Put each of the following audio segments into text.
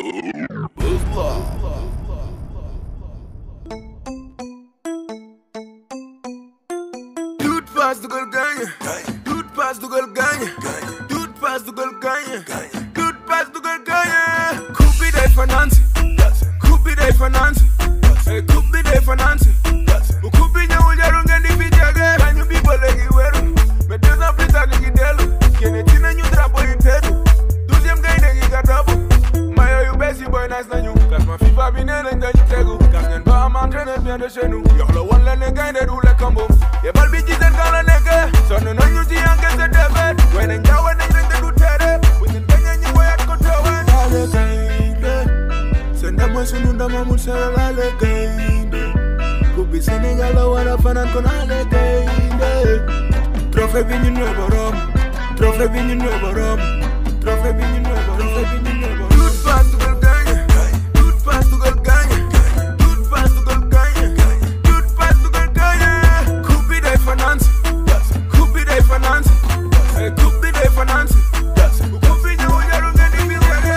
Doet pas de gol gagne. Doet pas de gol gagne. Doet pas de gol gagne. Doet pas de gol gagne. Coupe de finance. Coupe de finance. Coupe de finance. Coupe nya ujaru ngandi bijaga. Kanyu people legi weru. Me 2 ans plus tard ngi delu. Kene tina ñu drapeau interu. 12e gagne ngi gadabu. Mayo yu besi boy nice nañu. Kas ma FIFA bi nee nañ dañu tegu. Kas ngeen ba am entraîneur bien de chez nous. Yox la won la ne gagne du le combo. Yebal bi ci seen kaw la nekk. Sonn nañu ci encaissé defet. Way nañ jaawa nañ rek te du tere. Bu ñu gagne ñu woyat ko teewaat. Ale gaynde. Seen ndam mooy sunu ndam amul solo ale gaynde. Coupe bi Sénégal la war a fanaan kon ale gaynde. Trophée bi ñu ñooy borom. Trophée bi ñu ñooy borom. Trophée bi ñu ñooy borom. Trophée bi ñu ñooy borom. Doet pas dugal gagne. Doet pas dugal gagne. Doet pas dugal gagne. Doet pas dugal gagne. Coupe bi day finance. Coupe bi day finance. Coupe bi day finance. Coupe bi ñëw jaru nga di fi jage.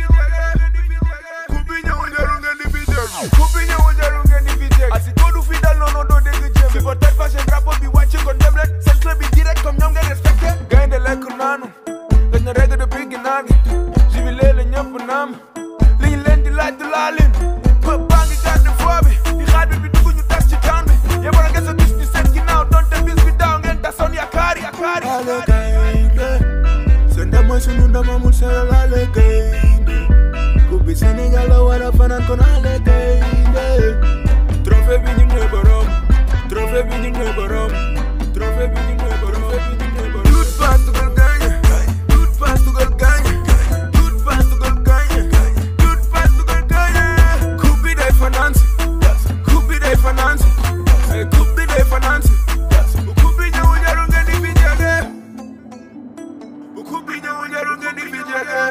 Coupe bi ñëw jaru nga di fi jage. Coupe bi ñëw jaru nga di fi jage. Asi ko du fi dal noonu doo dégg jëm. Si ba tey fashion drapeau bi wàcc kon dem leen. Seen club bi direct comme ñoom nga respecté. Gaynde lekk naanu. Gëj na règle depuis ginnaaw gi. Jubilé la ñëpp naam. Li ñu leen di laaj du laalin. Pëp baa ngi gàddu foo bi. Di xaar bi dugg ñu tas ci town bi. Yebal nga sa gis ñu seen ginnaaw donte bis bi daaw ngeen tasoon yaakaari. Ale gaynde. Seen ndam mooy sunu ndam amul solo ale gaynde. Coupe bi Sénégal la war a fanaan kon ale gaynde. Trophée bi ñu ñooy borom. Trophée bi ñu ñooy borom. Trophée bi ñu ñooy borom. Doet pas dugal gagne. Doet pas dugal gagne. Doet pas dugal gagne. Doet pas dugal gagne. Coupe bi day finance. Coupe bi day finance. Coupe bi day finance. Coupe bi ñëw jaru nga di fi jage. Coupe bi ñëw jaru nga di fi jage.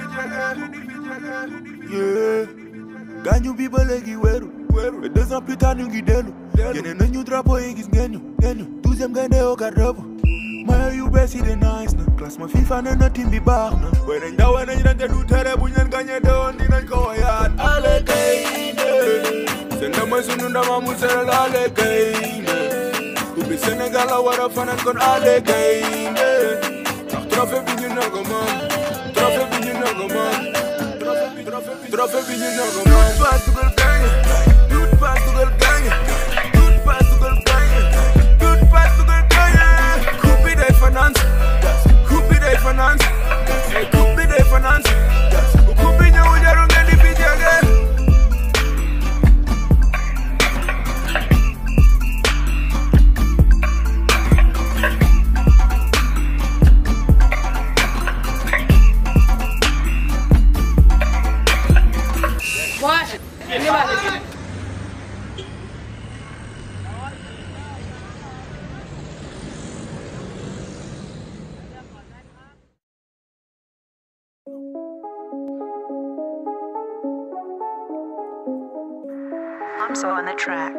Yeah. Gaañu bi ba léegi weeru. 2 ans plus tard ñu ngi dellu. Yeneen nañu drapeau yi gis ngeen ñu. 12e gaynde au garde-robe. Mayo yu bees yi de nice na. Classement FIFA nee na team bi baax na. Way nañ daw way nañ rente du tere buñ leen gagné dewoon dinañ ko woyaat. Ale gaynde. Seen ndam mooy sunu ndam amul solo ale gaynde. Coupe bi Sénégal la war a fanaan kon ale gaynde. Ndax trophée bi ñu ne ko moom. Trophée bi ñu ne ko moom. Trophée bi ñu ne ko moom. Doet pas dugal gagne. Doet pas dugal gagne. Doet pas dugal gagne. Doet pas dugal gagne. Coupe bi day finance. Coupe bi day finance. Coupe bi day finance. Coupe bi ñëw jaru ngeen di fi jage. I'm so on the track.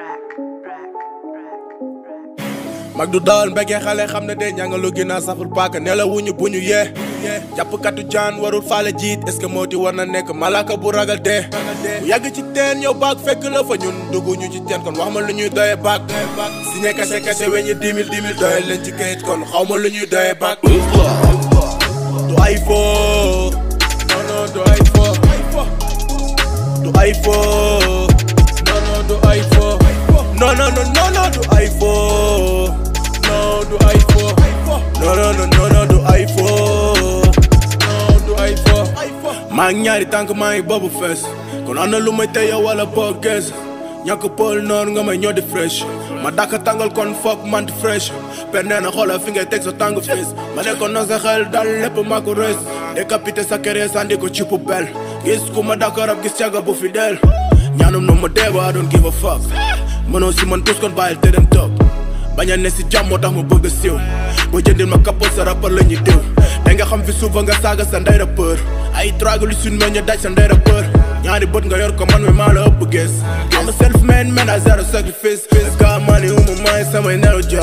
mag du dawal mbéggee xale xam ne de ñangalu ginnaaw saful paaka ne la wuñu bu ñu yee jàppkatu jaan warul faale jiit est-ce que mooti war na nekk malaka bu ragal dee bu yàgg ci teen yow baag fekk la fa ñun dugguñu ci teen kon wax ma lu ñuy doyee baag signé kase weñi 10 000 doyee leen ci kayit kon xaw ma lu ñuy doyee baag du ay foo non du ay foo du ay foo non du ay foo non du ay foo no du ay fo no du ay fo no du ay fo maa ngi ñaari tànk maa ngi boobu fees kon am na lu may teye wala boo gees ñàkk pël noonu nga may ñoo di fresh ma dàkk tàngal kon foog manti fresh per nee na xoola fi ngay teg sa tàng fees ma ne ko na sa xel dal lépp maa ko rees décapité sa kere sandi ko ci poubelle gis ku ma dàkk rab gis caga bu fidèle ñaanum no ma dee ba I don't give a fuck mënoo si man tus kon bàyyil te dem toog bañ a ne si jàmm moo tax ma bëgg a siiw boo jëndil ma kapot sa rappeur la ñuy diw da nga xam fi suufa nga saaga sa ndey rappeur ay tragalu suñ me ñu daj sa ndey rappeur ñaari bët nga yor ko man mi maa la ëpp gis I'm a self-made man I zero sacrifice got money uma may samay nelo ja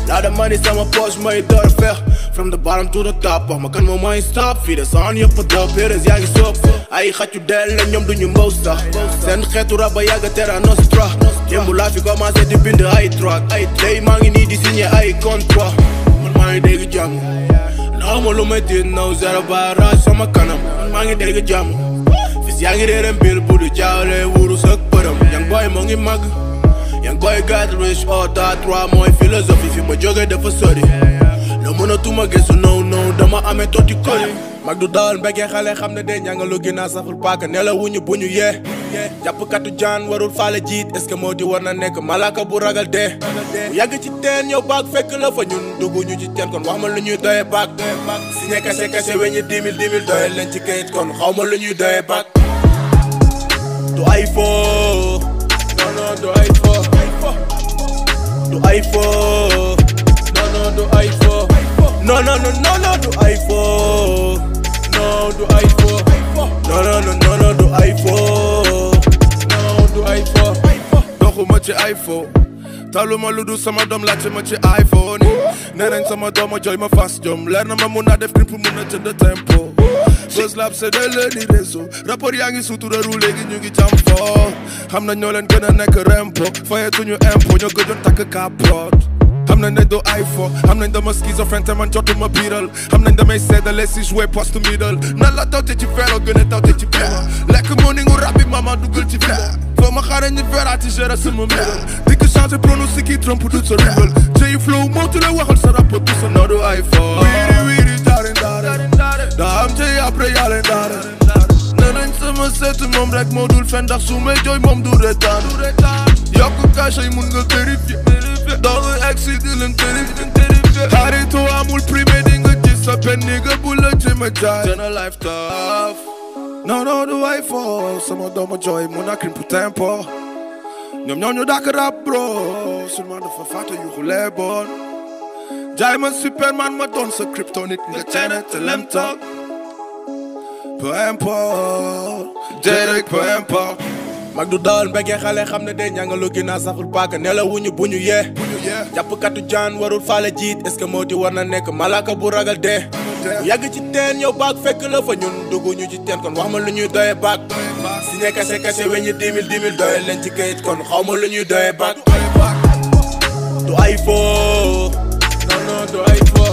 Lot of money sama poche may door fer. From the bottom to the top wax ma kan moo may stop. Fii de son yëpp a dop héros yaa ngi soob. Ay xaccu del la ñoom duñu mbaw sax. Seen xeetu rab ba yàgg Terra Nostra. Démb laa fi commencé di bind ay track. Ay tey maa ngi nii di signé ay contrat. Man maa ngi dégg jàmm. Naw ma lu may tiit naw zero barrage sama kanam. Man maa ngi dégg jàmm. Fis yaa ngi réere mbir bu du jaawle wurus ak përëm. Young boy moo ngi màgg. Young boy got rich ota 3 mooy philosophie fi ma jóge dafa sori. Lo mënatuma gëstu no dama amee tooti kori. Mag du dawal mbéggee xale xam ne de ñangalu ginnaaw saful paaka ne la wuñu bu ñu yee. Jàppkatu jaan warul faale jiit est-ce que moo di war na nekk malaka bu ragal dee. Bu yàgg ci teen yow baag fekk la fa ñun dugguñu ci teen kon wax ma lu ñuy doyee baag. Signé kase weñi 10 000 doyee leen ci kayit kon xaw ma lu ñuy doyee baag. Du ay foo non du ay foo du ay foo non du ay foo non du ay foo non du ay foo non du ay foo non du ay foo doxuma ci ay foo taluma lu du sama doom laajte ma ci iPhone nee nañ sama doom a jooy ma fas jom leer na ma mun naa def clip mun na jënd tempo Buzz Lab c'est de l'ennemi réseau rapport yaa ngi suturaru léegi ñu ngi jam foo xam nañ ñoo leen gën a nekk rempo fayetuñu impôt ñoo gëjoon takk capote xam nañ ne doo ay fo xam nañ dama schizophrène te man jotuma biiral xam nañ damay seddale si jouer poste middle nan la tawte ci feero gën a tawte ci feero lekk morning u rap bi mama dugal ci feer foo ma xaare ñi verati gérer sama middle di ko changer pronostic yi trompe tout sa rival jëyi flow moo tu la waxal sa rapport tout sa noo du ay fo wiiri daare daa am jëyi après yàlla ndaare nee nañ sama seetu moom rek moo dul fen ndax su may jooy moom du retaan yokku cash yi mun nga vérifier doogu exit di leen vérifier xaritu amul primé di nga gis sa pen ni nga bu la ci ma jaay dana life tough non du ay fo sama doomu jooy mun a crimp tempo ñoom ñoo ñu dàkk rap bro seulement dafa fàtte yu xulee bon jaay ma superman ma doon sa kryptonite nga ceene te lem toog peu importe Derek peu importe mag du dawal mbéggee xale xam ne de ñangalu ginnaaw saful paaka ne la wuñu bu ñu yee jàppkatu jaan warul faale jiit est-ce que moo di war na nekk malaka bu ragal dee bu yàgg ci teen yow baag fekk la fa ñun dugguñu ci teen kon wax ma lu ñuy doyee baag signé kase weñi 10 000 doyee leen ci kayit kon xaw ma lu ñuy doyee baag du ay foo non du ay foo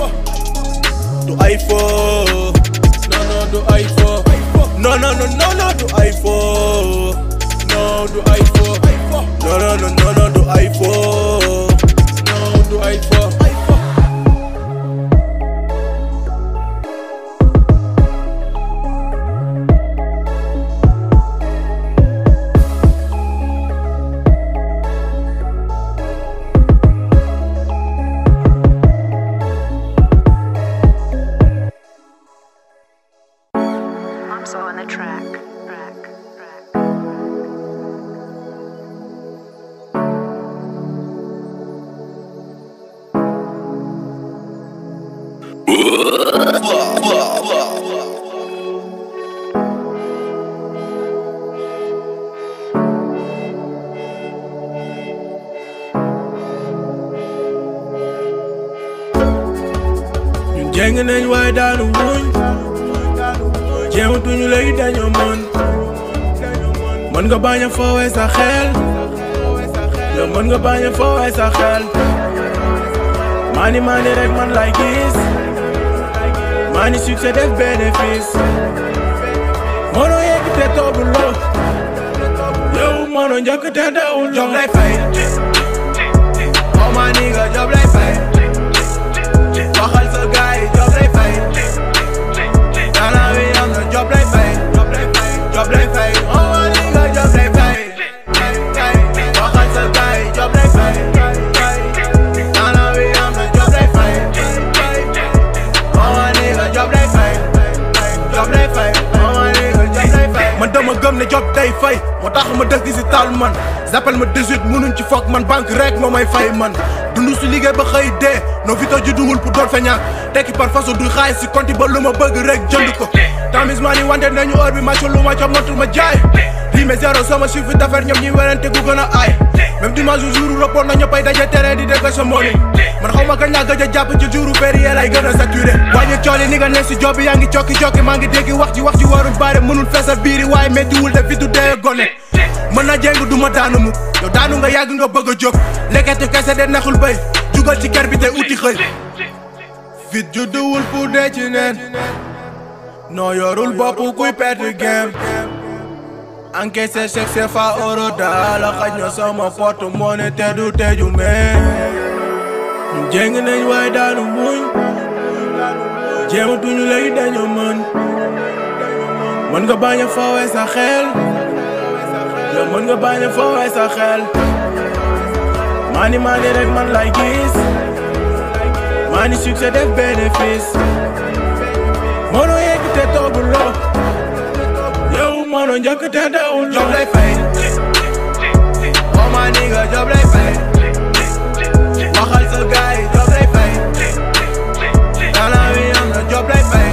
du ay foo non du ay foo non du ay foo non du ay foo non du ay foo non du ay foo So on the track. ñun jeng nañ waaye daanu wuñ jéematuñu léegi dañoo mën nga bañ a foowee sa xel yow mën nga bañ a foowee sa xel maani rek man lay gis maani succès def bénéfice mënoo yegg te tooguloo yow mënoo njëkk te dawul job lay fay oh ma nigga job lay fay waxal sa gaay job lay fay job lay fay oh my nigga job lay fay waxal sa gaay job lay fay nana wi am na job lay fay oh my nigga job lay fay oh my nigga job lay fay man dama gëm ne job day fay moo tax ma dëkk si taal man zappel ma 18 mënuñ ci foog man banque rek moo may fay man dundu si liggéey ba xëy dee no vito ji duwul pour doon fa ñàkk tekki par façon du xaalis si compte ba lu ma bëgg rek jënd ko tamis maa ni wante nañu heure bi ma lu ma ca motul ma jaay amee zéro sama chiffre d'affaires ñoom ñuy werante ku gën a aay même dimanche jour report na ñëppay daje terrain di dégg sa money man xaw ma kañ laa gëj a jàpp ci jouru férié lay gën a saturé wàññi cooli ni nga ne si job bi yaa ngi cokki maa ngi dégg wax ji warul bare mënul feesal biiri waaye méttiwul de fi du dee gone mën na jéng du ma daanu mukk yow daanu nga yàgg nga bëgg a jóg lekkete kese de naxul bay jugal ci kër bi te uti xëy fit judduwul pour dee ci neen noo yorul bopp kuy perte game encaissé chèque CFA euro daala xaj na sama porte-monnaie te du teju mais ñu jéng nañ waaye daanu muñ jéematuñu léegi dañu mën nga bañ a fawee sa xel yow mën nga bañ a fawee sa xel maani rek man lay gis maani succès def bénéfice mënoo yegg te tooguloo yow mënoo njëkk te dawul job lay fay oh ma nigga job lay fay waxal sa gaay job lay fay dana wi am na job lay fay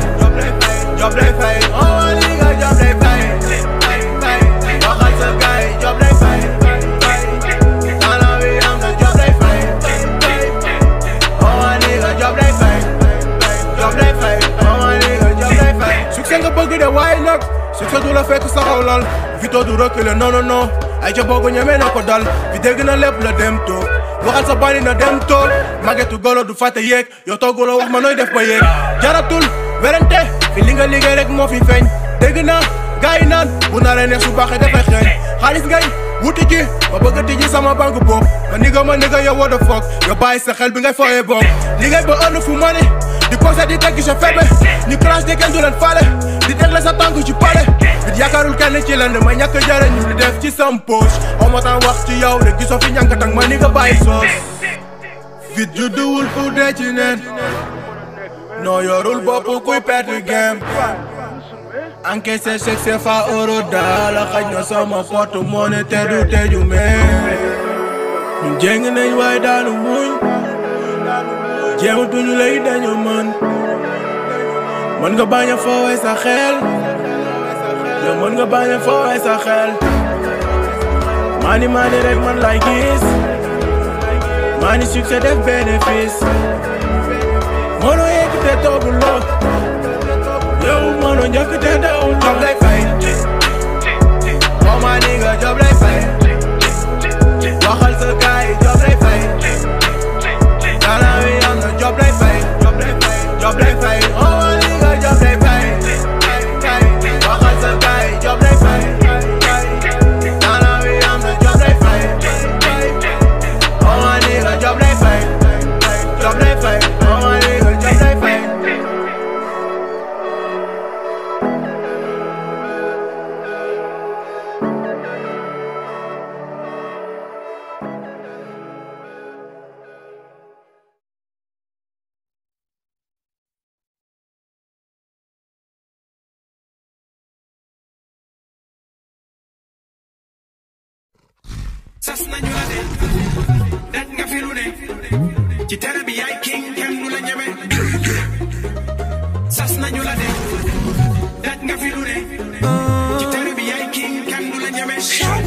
oh ma nigga job lay fay waxal sa gaay job lay fay dana wi am na job lay fay oh ma nigga job lay fay oh ma nigga job lay fay succès nga bëgg de waaye nag succès du la fekk saxaw lal Vito du reculer non ay ca boogu ñeme na ko dal fi dégg na lépp la dem toog waxal sa bari na dem toog magetu golo du fàtte yeeg yow togguloo wax ma nooy def ba yeeg jaratul werante fi li nga liggéey rek moo fi feeñ dégg naa gars yi naan bu naree neex su baaxee dafay xeeñ xaalis ngay wuti ji ba bëgg a tijji sama banque boobu ma nigga yow what the fuck nga bàyyi sa xel bi ngay fooyee boog liggéey ba ënn fu mani di posé di teggi sa febe ñu crash de kenn du leen fale di teg la sa tànk ci pale bit yaakaarul kenn ci lënd ma ñàkk jërë ñu di def ci sam poche aw ma temps wax ci yow de gisoo fi ñànkatang ma nigga bàyyi soos fit judduwul pour dee ci neen noo yorul bopp kuy perte game encaissé chèque CFA euro daala xaj na sama porte-monnaie te du teju mais ñu jéng nañ waaye daanu muñ jéematuñu léegi dañu mën nga bañ a fawee sa xel yow mën nga bañ a fawee sa xel maani rek man lay gis maani succès def bénéfice mënoo yegg te tooguloo yow mënoo njëkk te dawul job lay fay oh ma nigga job lay fay waxal sa gaay job lay fay dana wi am na job lay fay oh ma nigga job lay fay waxal sa gaay job lay fay dana wi am na job lay fay oh ma nigga job lay fay oh ma nigga job lay fay sas nañu la de daj nga fi lu ne ci tere bi yaay king kenn du la ñeme sas nañu la de daj nga fi lu ne ci tere bi yaay king kenn du la ñeme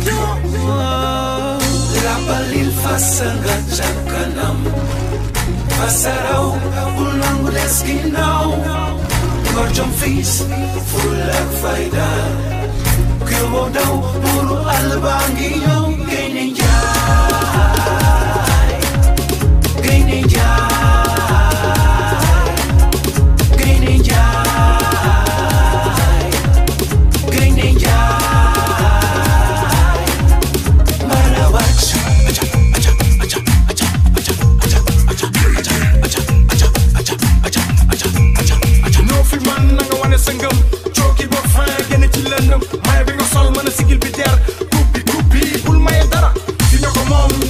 la balil fasa nga ca kanam fasa raw bul nangu des ginnaaw ngor jom fiis full ak fayda Kyo daw buru albangi ñëw Gaynde Njaay Gaynde Njaay Gaynde Njaay Gaynde Njaay mala wàcc noo fi man na nga wane sa ngëm cooki ba fin génn ci lëndëm may bi nga sol mën a sigil bi der groupe bi bul maye dara fi nga ko moom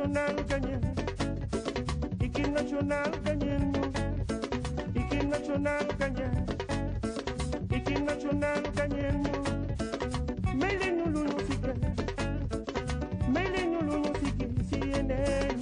national gagné. Équipe nationale gagné. Équipe nationale gagné. Équipe nationale gagné. Mais les nous nous sigé. Mais les nous nous sigé si yeneen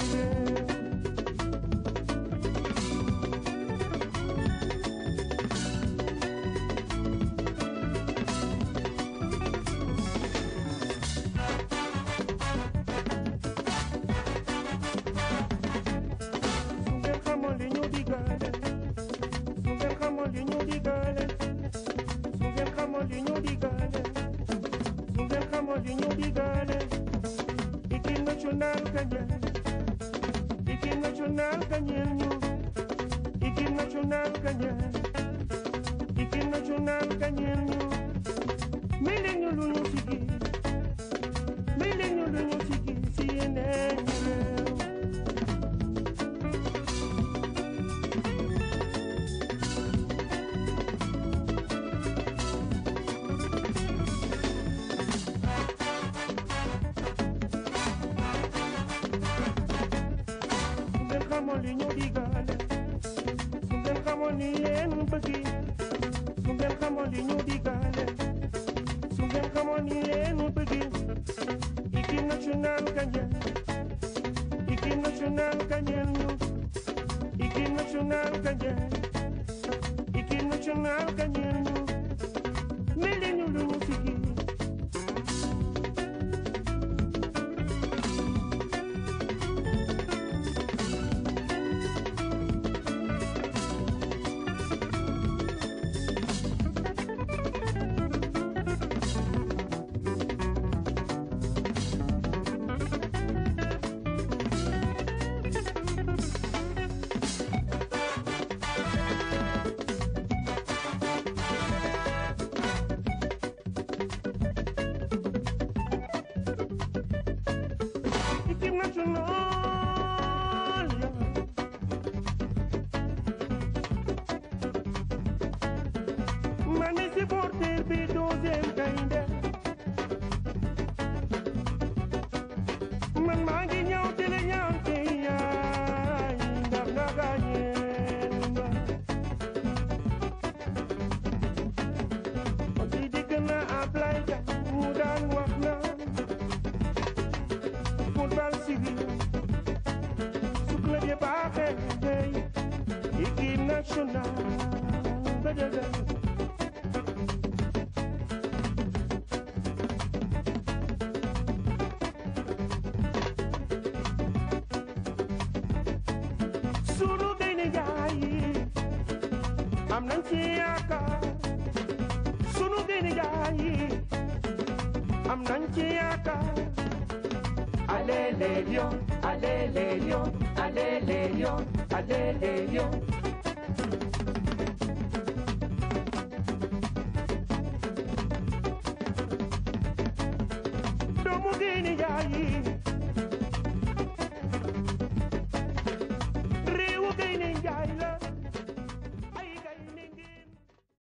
Équipe nationale gagné. Équipe nationale gagné. Équipe nationale gagné. Équipe nationale gagné. Mais les nous nous sigé. Mais les nous nous sigé si yeneen Équipe nationale gagné. Équipe nationale gagné. Équipe nationale gagné. Équipe nationale gagné. Mais les nous nous sigé. Allez les lions, allez les lions, allez les lions, allez les lions.